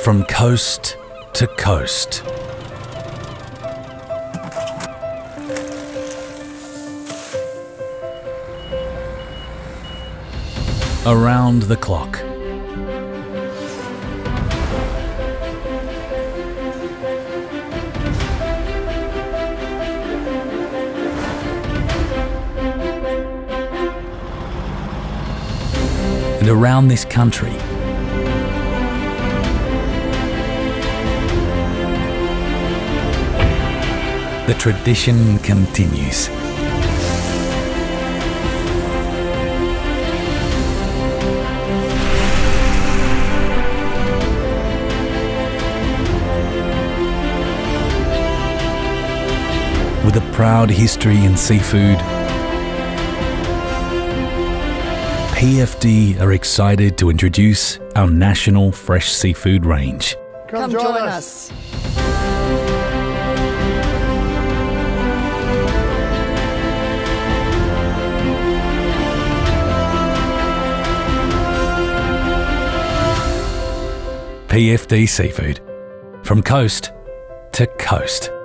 from coast to coast. Around the clock. And around this country. The tradition continues. With a proud history in seafood, PFD are excited to introduce our national fresh seafood range. Come join us. PFD Seafood, from coast to coast.